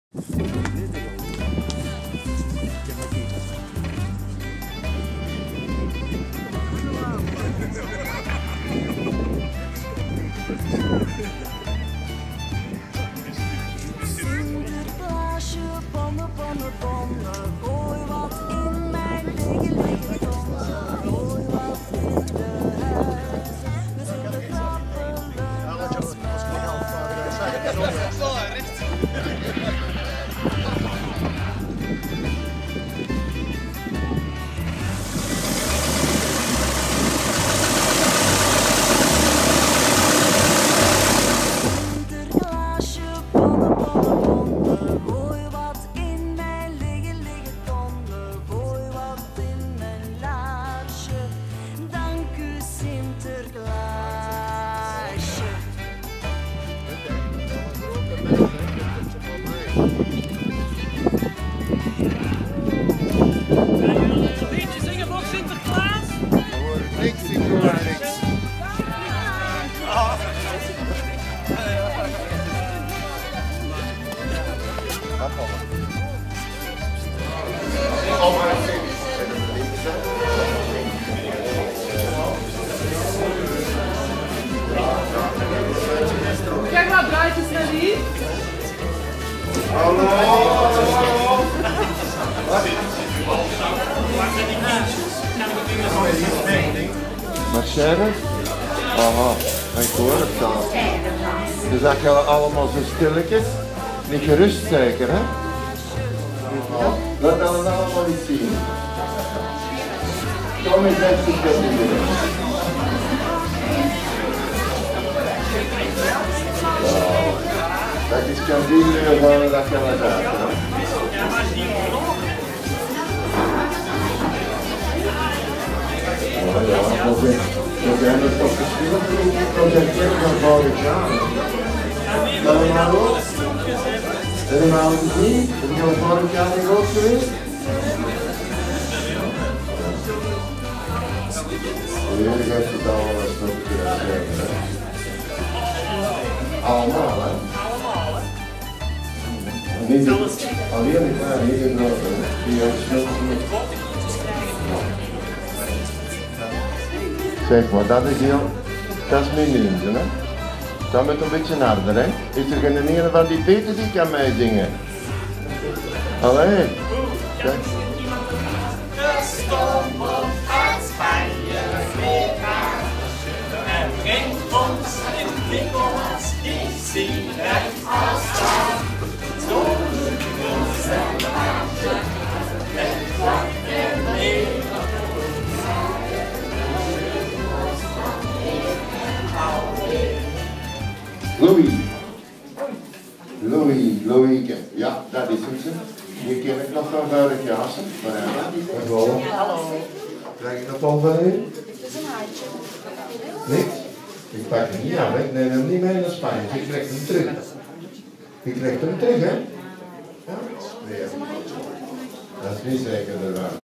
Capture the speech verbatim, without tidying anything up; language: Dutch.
Sinterklaasje, bonne, bonne, bonne, gooi wat in mijn liggen, liggen tonnen, gooi wat in de huis. We zullen trappelen als Sinterklaasje, bonne, bonne, bonne, gooi wat in mijn liggen, liggen tonnen, gooi wat in mijn laarsje. Dank u Sinterklaasje. Een beetje zingen voor Sinterklaas? Niks, ik doe maar niks. Kijk maar, bruidjes ready. Hallo, hallo. Marcelle? Aha, ik hoor het al. Dus dat gaan allemaal zo stilletjes. Niet gerust zeker, hè? Laat dat allemaal niet zien. Kom eens even zitten. Dat is kan zien gewoon dat kan het uit. Ja, ja, dat is dat toch verschillend projecten van vorig jaar. Allemaal ook? Helemaal niet? Heb je al vorig jaar niet ook geweest? Jullie geeft het allemaal eens nog een keer zeggen. Allemaal, hè? Allemaal, hè? Niet de, alleen de kleine, niet de grote, hè? Die ook snel genoeg. Zeg maar, dat is heel, dat is mijn nieuwste, hè? Dat moet een beetje harder, hè? Is er geen ene van die Peter die kan meezingen? Allee. Kijk. De stoomboot uit Spanje vliegt aan en brengt ons in Nicolaas die sigaret als aan. Zo'n Sinterklaasje met wat en leven. Louis. Louis, Louis, ja, dat is het. Die ken ik nog van vorig jaar. Hallo. Krijg ik dat al van u? Het is een haartje. Niks? Ik pak hem niet aan, ik neem hem niet mee naar Spanje. Ik krijg hem terug. Ik krijg hem terug, hè? Ja? Nee. Dat is niet zeker.